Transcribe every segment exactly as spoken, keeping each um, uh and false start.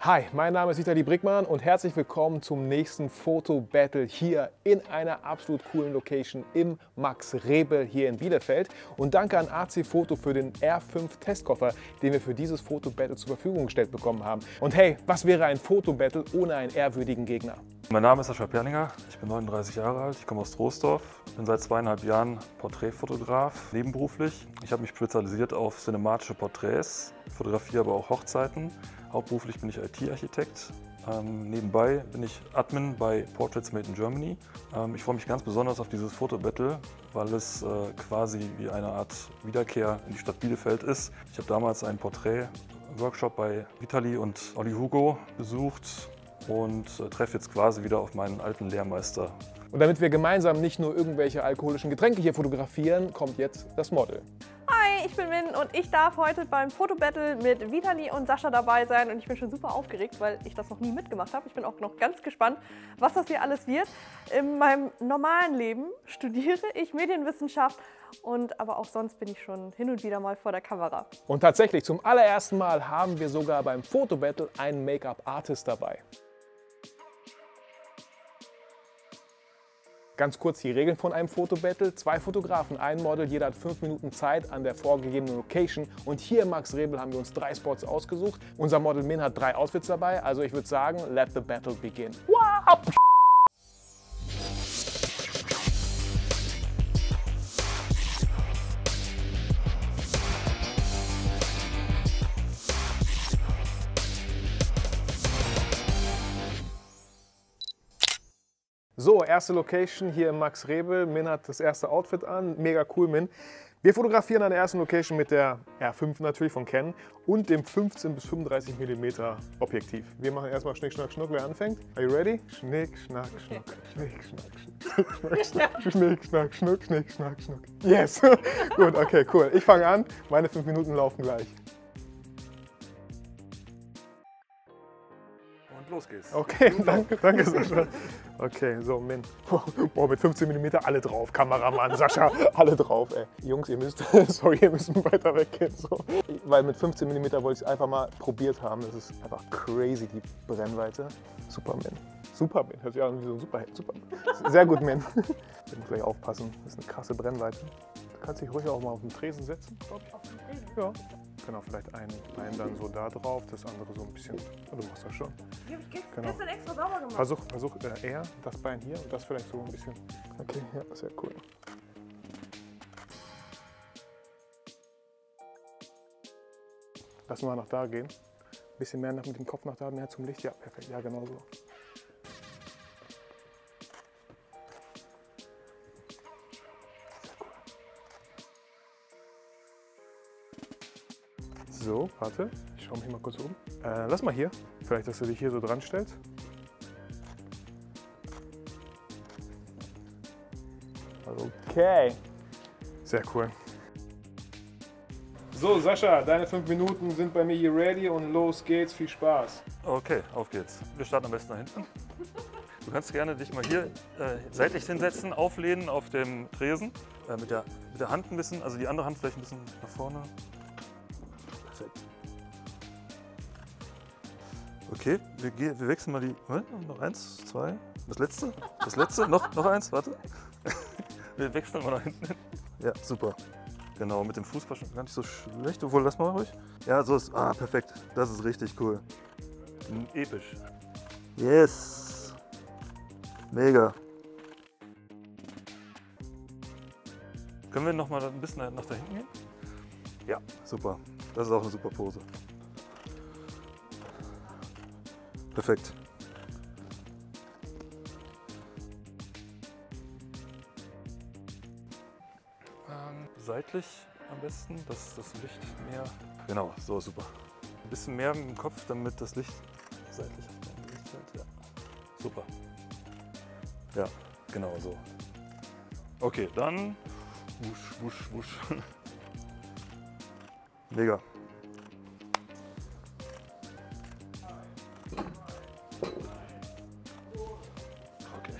Hi, mein Name ist Vitali Brickmann und herzlich willkommen zum nächsten Foto-Battle hier in einer absolut coolen Location im Max Rebel hier in Bielefeld. Und danke an A C Foto für den R fünf Testkoffer, den wir für dieses Foto-Battle zur Verfügung gestellt bekommen haben. Und hey, was wäre ein Foto-Battle ohne einen ehrwürdigen Gegner? Mein Name ist Sascha Perninger, ich bin neununddreißig Jahre alt, ich komme aus Troisdorf, bin seit zweieinhalb Jahren Porträtfotograf, nebenberuflich. Ich habe mich spezialisiert auf cinematische Porträts, fotografiere aber auch Hochzeiten. Hauptberuflich bin ich I T-Architekt. Ähm, nebenbei bin ich Admin bei Portraits Made in Germany. Ähm, ich freue mich ganz besonders auf dieses Fotobattle, weil es äh, quasi wie eine Art Wiederkehr in die Stadt Bielefeld ist. Ich habe damals einen Porträt-Workshop bei Vitali und Olli Hugo besucht und äh, treffe jetzt quasi wieder auf meinen alten Lehrmeister. Und damit wir gemeinsam nicht nur irgendwelche alkoholischen Getränke hier fotografieren, kommt jetzt das Model. Hi, ich bin Min und ich darf heute beim Fotobattle mit Vitali und Sascha dabei sein und ich bin schon super aufgeregt, weil ich das noch nie mitgemacht habe. Ich bin auch noch ganz gespannt, was das hier alles wird. In meinem normalen Leben studiere ich Medienwissenschaft und aber auch sonst bin ich schon hin und wieder mal vor der Kamera. Und tatsächlich, zum allerersten Mal haben wir sogar beim Fotobattle einen Make-up-Artist dabei. Ganz kurz die Regeln von einem Fotobattle. Zwei Fotografen, ein Model, jeder hat fünf Minuten Zeit an der vorgegebenen Location. Und hier im Max Rebel haben wir uns drei Spots ausgesucht. Unser Model Min hat drei Outfits dabei, also ich würde sagen, let the battle begin. Wow! So, erste Location hier im Max Rebel. Min hat das erste Outfit an. Mega cool, Min. Wir fotografieren an der ersten Location mit der R fünf natürlich von Canon und dem fünfzehn bis fünfunddreißig Millimeter Objektiv. Wir machen erstmal Schnick, Schnack, Schnuck. Wer anfängt? Are you ready? Schnick, Schnack, Schnuck. Schnick, Schnack, Schnuck. Schnick, Schnack, Schnuck. Schnick, Schnack, Schnuck. Yes! Gut, okay, cool. Ich fange an. Meine fünf Minuten laufen gleich. Und los geht's. Okay, danke, danke Sascha. Okay, so Min. Boah, mit fünfzehn Millimeter alle drauf. Kameramann, Sascha, alle drauf, ey. Jungs, ihr müsst, sorry, ihr müsst weiter weggehen. So. Weil mit fünfzehn Millimeter wollte ich es einfach mal probiert haben. Das ist einfach crazy, die Brennweite. Super, Min. Super, Min. Hört sich an wie so ein super, super. Sehr gut, Min. Ich muss gleich aufpassen. Das ist eine krasse Brennweite. Du kannst dich ruhig auch mal auf den Tresen setzen, glaube ich. Auf den Tresen? Ja. Genau, vielleicht einen, einen dann so da drauf, das andere so ein bisschen. Oh, du machst das schon. Die habe ich gestern, Genau. gestern extra sauber gemacht. Versuch, versuch äh, eher das Bein hier und das vielleicht so ein bisschen. Okay, ja, sehr cool. Lass mal nach da gehen. Ein bisschen mehr nach, mit dem Kopf nach da, mehr zum Licht. Ja, perfekt. Ja, genau so. So, warte, ich schaue mich mal kurz um. Äh, lass mal hier, vielleicht, dass du dich hier so dran stellst. Okay. Sehr cool. So, Sascha, deine fünf Minuten sind bei mir hier ready und los geht's. Viel Spaß. Okay, auf geht's. Wir starten am besten da hinten. Du kannst gerne dich mal hier äh, seitlich hinsetzen, auflehnen auf dem Tresen. Äh, mit, der, mit der Hand ein bisschen, also die andere Hand vielleicht ein bisschen nach vorne. Perfekt. Okay, wir, gehen, wir wechseln mal die. Moment, noch eins, zwei. Das letzte? Das letzte? noch, noch eins, warte. Wir wechseln mal nach hinten hin. Ja, super. Genau, mit dem Fuß war schon gar nicht so schlecht. Obwohl, lass mal ruhig. Ja, so ist. Ah, perfekt. Das ist richtig cool. Episch. Yes. Mega. Können wir noch mal ein bisschen nach da hinten gehen? Ja, super. Das ist auch eine super Pose. Perfekt. Ähm, seitlich am besten, dass das Licht mehr... Genau, so super. Ein bisschen mehr im Kopf, damit das Licht seitlich auf Licht fällt. Ja. Super. Ja, genau so. Okay, dann wusch, wusch, wusch. Mega. Okay.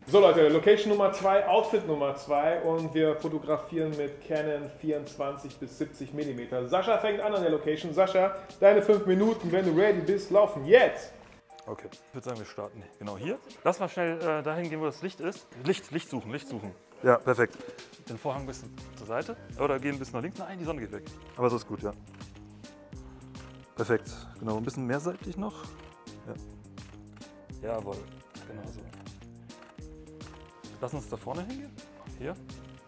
So Leute, Location Nummer zwei, Outfit Nummer zwei und wir fotografieren mit Canon vierundzwanzig bis siebzig Millimeter. Sascha fängt an an der Location. Sascha, deine fünf Minuten, wenn du ready bist, laufen jetzt! Okay, ich würde sagen, wir starten genau hier. Lass mal schnell äh, dahin gehen, wo das Licht ist. Licht, Licht suchen, Licht suchen. Ja, perfekt. Den Vorhang ein bisschen zur Seite oder gehen ein bisschen nach links. Nein, die Sonne geht weg. Aber so ist gut, ja. Perfekt, genau, ein bisschen mehr seitlich noch. Ja. Jawohl, genau so. Lass uns da vorne hingehen. Hier.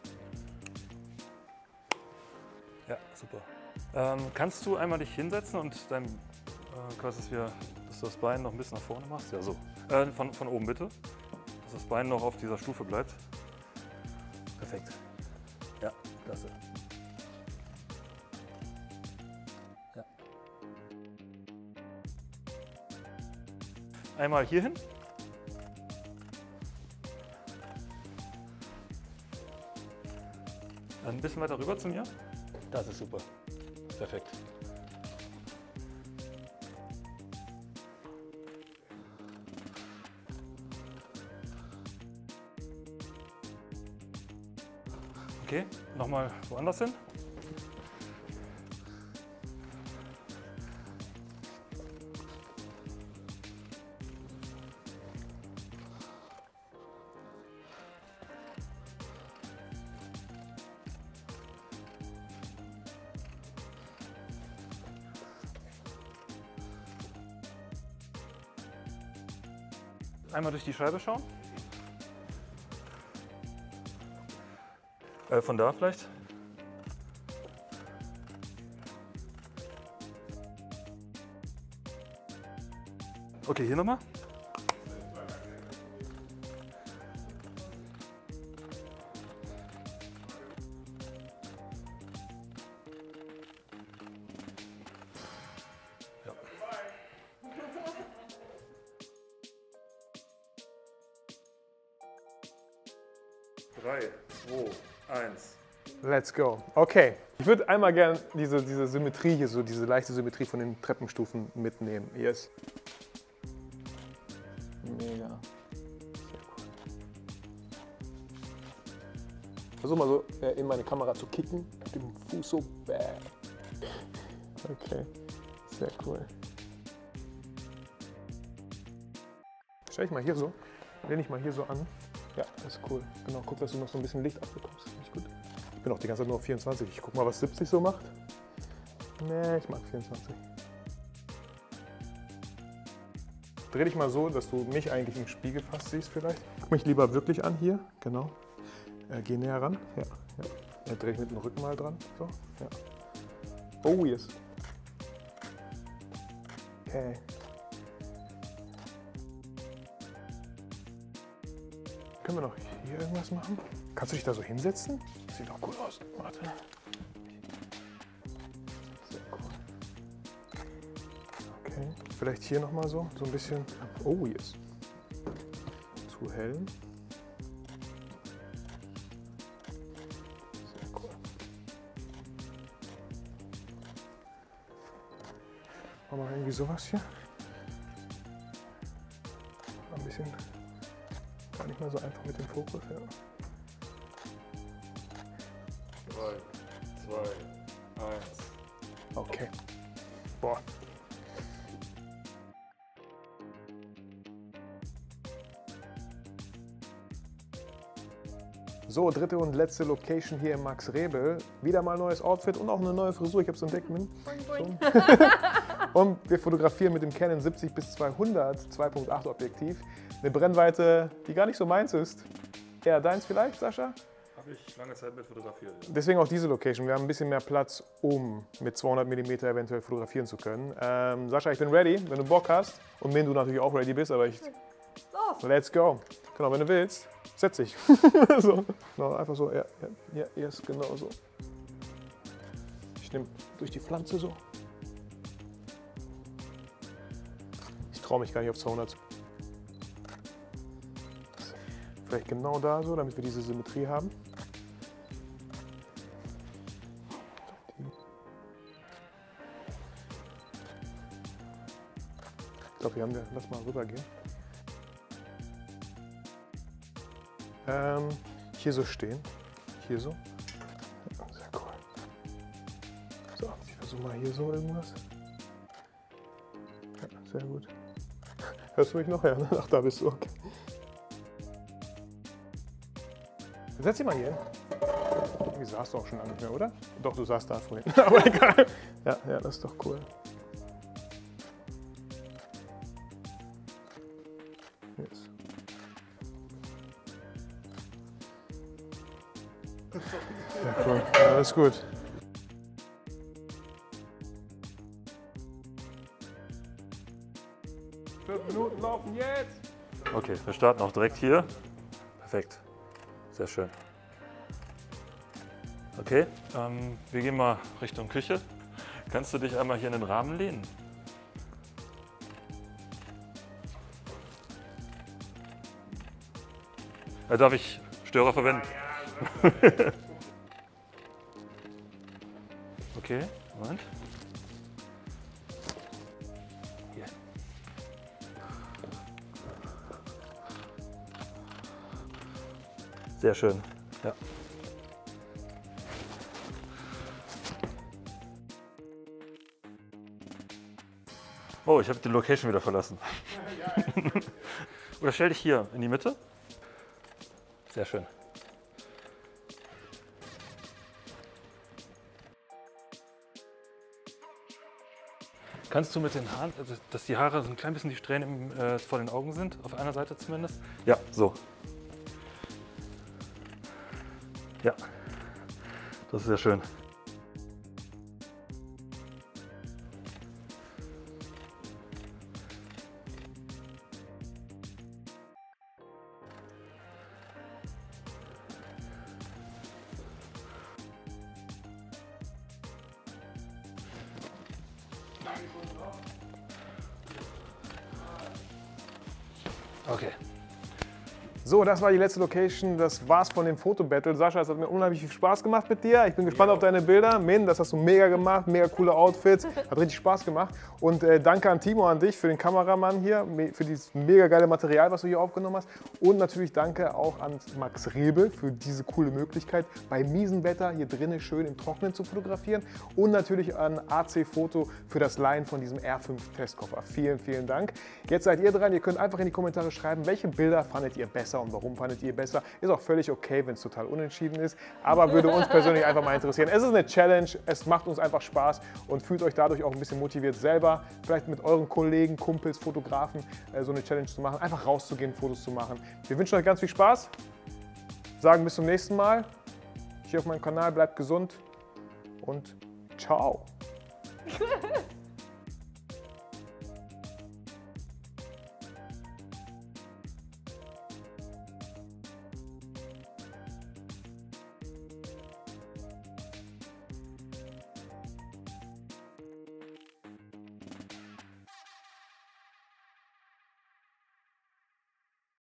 Ja, super. Ähm, kannst du einmal dich hinsetzen und dein, äh, quasi, dass, wir, dass du das Bein noch ein bisschen nach vorne machst? Ja, so. Äh, von, von oben bitte. Dass das Bein noch auf dieser Stufe bleibt. Perfekt. Ja, klasse. Ja. Einmal hier hin. Ein bisschen weiter rüber zu mir. Das ist super. Perfekt. Okay, nochmal woanders hin. Einmal durch die Scheibe schauen. Äh, von da vielleicht. Okay, hier nochmal. Ja. drei, zwei, eins. Let's go. Okay. Ich würde einmal gerne diese, diese Symmetrie hier, so diese leichte Symmetrie von den Treppenstufen mitnehmen. Yes. Mega. Sehr cool. Versuch mal so äh, in meine Kamera zu kicken. Mit dem Fuß so. Bäh. Okay. Sehr cool. Stell ich mal hier so. Lehne ich mal hier so an. Ja, das ist cool. Genau, guck, dass du noch so ein bisschen Licht abbekommst. Finde ich gut. Ich bin auch die ganze Zeit nur auf vierundzwanzig. Ich guck mal, was siebzig so macht. Nee, ich mag vierundzwanzig. Dreh dich mal so, dass du mich eigentlich im Spiegel fast siehst vielleicht. Guck mich lieber wirklich an hier. Genau. Äh, geh näher ran. Ja, ja. Ja, dreh ich mit dem Rücken mal dran. So, ja. Oh, yes. Okay. Können wir noch hier irgendwas machen? Kannst du dich da so hinsetzen? Das sieht doch cool aus. Warte. Sehr cool. Okay. Vielleicht hier nochmal so, so ein bisschen. Oh, yes. Zu hell. Sehr cool. Machen wir irgendwie sowas hier. Ein bisschen. Gar nicht mal so einfach mit dem Fokus, ja. drei, zwei, eins. Okay. Boah. So, dritte und letzte Location hier im Max Rebel. Wieder mal neues Outfit und auch eine neue Frisur. Ich habe es entdeckt. Boing, boing. So. Und wir fotografieren mit dem Canon siebzig bis zweihundert zwei Punkt acht Objektiv. Eine Brennweite, die gar nicht so meins ist. Eher deins vielleicht, Sascha? Habe ich lange Zeit mit fotografiert. Ja. Deswegen auch diese Location. Wir haben ein bisschen mehr Platz, um mit zweihundert Millimeter eventuell fotografieren zu können. Ähm, Sascha, ich bin ready, wenn du Bock hast. Und wenn du natürlich auch ready bist, aber ich... Los! Let's go. Genau, wenn du willst, setz dich. So. Genau, einfach so, ja, ja, ja, yes, genau so. Ich nehme durch die Pflanze so. Ich traue mich gar nicht auf zweihundert. Vielleicht genau da so, damit wir diese Symmetrie haben. Ich glaube, wir haben ja. Lass mal rübergehen. Ähm, hier so stehen. Hier so. Sehr cool. So, ich versuche mal hier so irgendwas. Ja, sehr gut. Hörst du mich noch? Ja, ach, da bist du. Okay. Setz dich mal hier hin. Irgendwie saßt du auch schon lange nicht mehr, oder? Doch, du saßt da vorhin. Aber egal. Ja, ja, das ist doch cool. Yes. Ja, cool. Ja, alles gut. Fünf Minuten laufen jetzt! Okay, wir starten auch direkt hier. Perfekt. Sehr schön. Okay, ähm, wir gehen mal Richtung Küche. Kannst du dich einmal hier in den Rahmen lehnen? Äh, darf ich Störer verwenden? Okay, Moment. Hier. Sehr schön. Ja. Oh, ich habe die Location wieder verlassen. Oder stell dich hier in die Mitte. Sehr schön. Kannst du mit den Haaren, also dass die Haare so ein klein bisschen die Strähnen im, äh, vor den Augen sind, auf einer Seite zumindest? Ja, so. Ja, das ist sehr schön. Okay. So, das war die letzte Location. Das war's von dem Fotobattle. Sascha, es hat mir unheimlich viel Spaß gemacht mit dir. Ich bin gespannt ja. auf deine Bilder. Min, das hast du mega gemacht. Mega coole Outfits. Hat richtig Spaß gemacht. Und äh, danke an Timo, an dich, für den Kameramann hier, für dieses mega geile Material, was du hier aufgenommen hast. Und natürlich danke auch an Max Rebel für diese coole Möglichkeit, bei miesem Wetter hier drinnen schön im Trockenen zu fotografieren. Und natürlich an A C Foto für das Leihen von diesem R fünf Testkoffer. Vielen, vielen Dank. Jetzt seid ihr dran. Ihr könnt einfach in die Kommentare schreiben, welche Bilder fandet ihr besser und warum fandet ihr besser. Ist auch völlig okay, wenn es total unentschieden ist, aber würde uns persönlich einfach mal interessieren. Es ist eine Challenge, es macht uns einfach Spaß und fühlt euch dadurch auch ein bisschen motiviert, selber vielleicht mit euren Kollegen, Kumpels, Fotografen äh, so eine Challenge zu machen, einfach rauszugehen, Fotos zu machen. Wir wünschen euch ganz viel Spaß, sagen bis zum nächsten Mal, hier auf meinem Kanal, bleibt gesund und ciao.